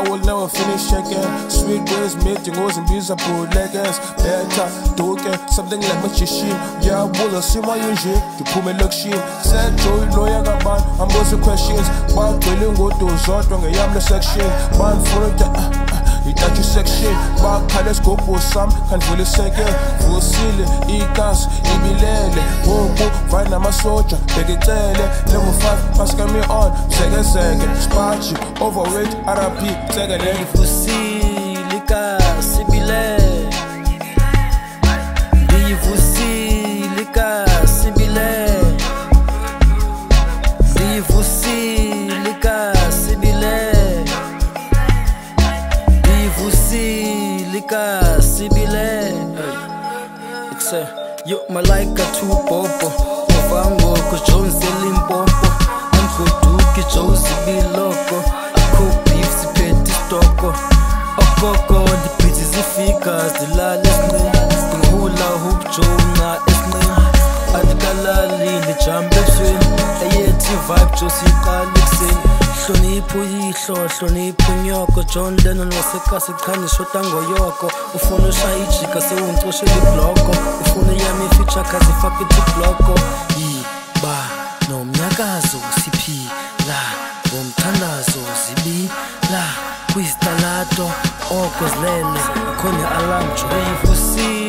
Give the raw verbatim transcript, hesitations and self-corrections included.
will never finish checking. Sweet ways, meeting goes and bees are bootleggers. Better, doke, something like magician. Yeah, bull, see my unji, you put me look shit. Said Joey, lawyer, got man, I'm asking questions. But willing go to Zot on a yamla section. Man, for it, you touch your section. But colors go for some, can feel a second. Full ceiling, e gas, e bilele. Boom, boom, right now my soldier, beg it tell it. Level five, pass me on, second, second. Sparchy, overweight, R I P, second, eh? Fusilika, sibile. Fusilika, sibile. Fusilika, sibile. Fusilika, sibile. Ikse, yo malaika tu popo. Movango ko Jones Limpopo. Anko duki Josie biloko. Ako beef sipeti stoko. Okoko the pretty zifikas the lalisne. Hula hoop Jonah isne. Adikalali the jump swing. Ayeti vibe Josie Kalixin. Hlonipho yihlo hlonipho nyoko John Lennon wasekase khani shota ngoyoko ufuna ushaya ijika sewuncoshe libloko ufuna yami feature kazi fake tibloko yiba nomnyakazo siphila ngomthandazo zibila kwistalato okozlele khona alarm joy